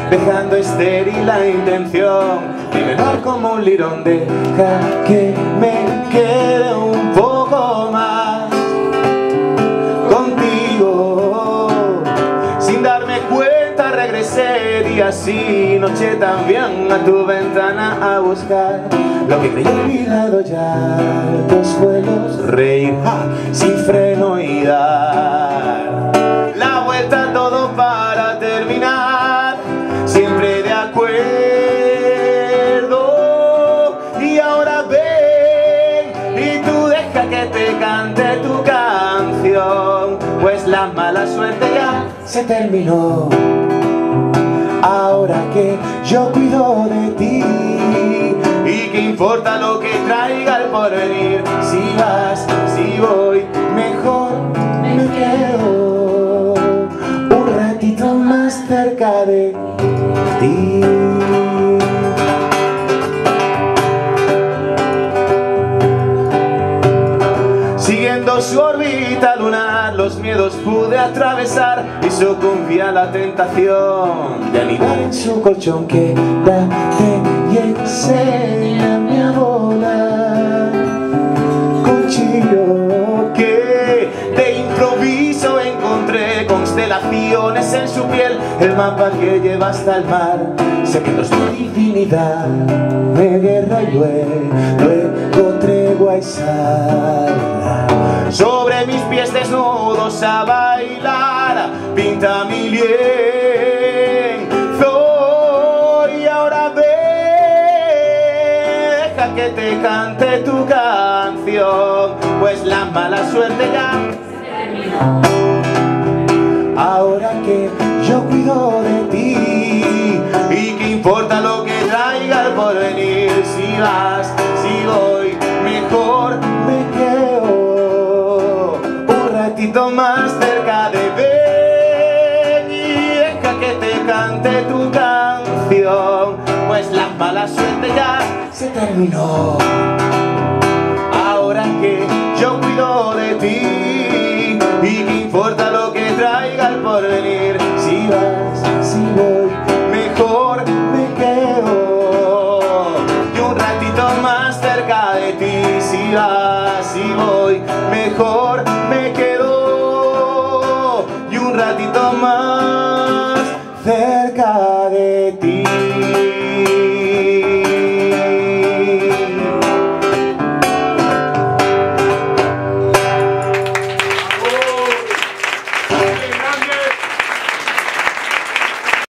dejando estéril la intención. Mi menor como un lirón, deja que me quede un poco más contigo. Sin darme cuenta regresé día sí, noche también a tu ventana a buscar lo que creí olvidado ya. Tus vuelos, reír sin freno y dar la vuelta a todo para terminar siempre de acuerdo. Y ahora ven y tú deja que te cante tu canción, pues la mala suerte ya se terminó. Ahora que yo cuido de ti, y qué importa lo que traiga el porvenir. Si vas, si voy, mejor me quedo un ratito más cerca de ti. Siguiendo su órbita lunar, los miedos pude atravesar y sucumbí a la tentación de anidar en su colchón. Quédate y enséñame a volar, cuchillo que de improviso encontré constelaciones en su piel, el mapa que lleva hasta el mar, secretos de divinidad, de guerra y luego tregua y sal. Sobre mis pies desnudos a bailar, pinta mi lienzo. Y ahora deja que te cante tu canción, pues la mala suerte ya se terminó. Ahora que yo cuido de ti, y qué importa lo que traiga el porvenir. Si vas, si voy, mejor me quedo un ratito más cerca de ven y deja que te cante tu canción, pues la mala suerte ya se terminó. Ahora que yo cuido de ti, y qué importa lo que traiga el porvenir. Si vas, si voy, mejor me quedo y un ratito más cerca de ti. Si vas, si voy, mejor